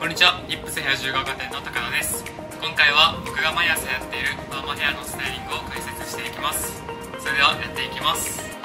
んにちは。リップスヘア自由が丘店の高田です。今回は僕が毎朝やっているパーマヘアのスタイリングを解説していきます。それではやっていきます。